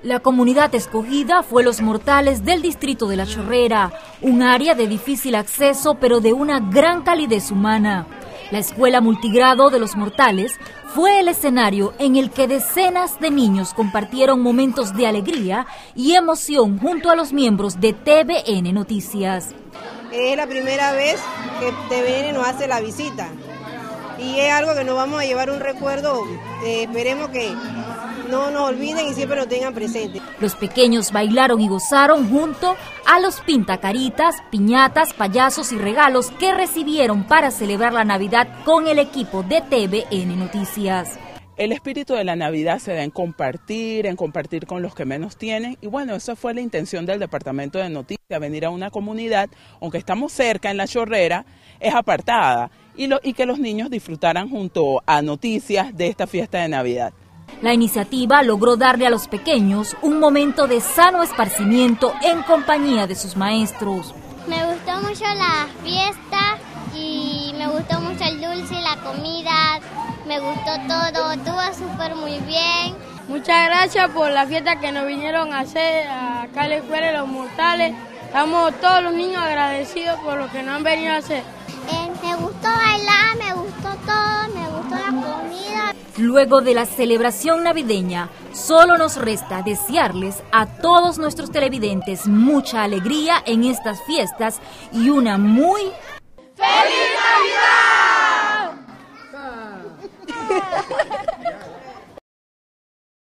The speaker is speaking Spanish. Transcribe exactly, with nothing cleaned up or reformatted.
La comunidad escogida fue Los Mortales del distrito de La Chorrera, un área de difícil acceso pero de una gran calidez humana. La escuela multigrado de Los Mortales fue el escenario en el que decenas de niños compartieron momentos de alegría y emoción junto a los miembros de T V N Noticias. Es la primera vez que T V N nos hace la visita y es algo que nos vamos a llevar un recuerdo, eh, esperemos que no nos olviden y siempre lo tengan presente. Los pequeños bailaron y gozaron junto a los pintacaritas, piñatas, payasos y regalos que recibieron para celebrar la Navidad con el equipo de T V N Noticias. El espíritu de la Navidad se da en compartir, en compartir con los que menos tienen y bueno, esa fue la intención del Departamento de Noticias, venir a una comunidad, aunque estamos cerca en La Chorrera, es apartada y, lo, y que los niños disfrutaran junto a Noticias de esta fiesta de Navidad. La iniciativa logró darle a los pequeños un momento de sano esparcimiento en compañía de sus maestros. Me gustó mucho la fiesta y me gustó mucho el dulce y la comida, me gustó todo, estuvo súper muy bien. Muchas gracias por la fiesta que nos vinieron a hacer acá en la Escuela de Los Mortales. Estamos todos los niños agradecidos por lo que nos han venido a hacer. Eh, me gustó bailar, me gustó todo, me gustó la comida. Luego de la celebración navideña, solo nos resta desearles a todos nuestros televidentes mucha alegría en estas fiestas y una muy ¡Feliz Navidad!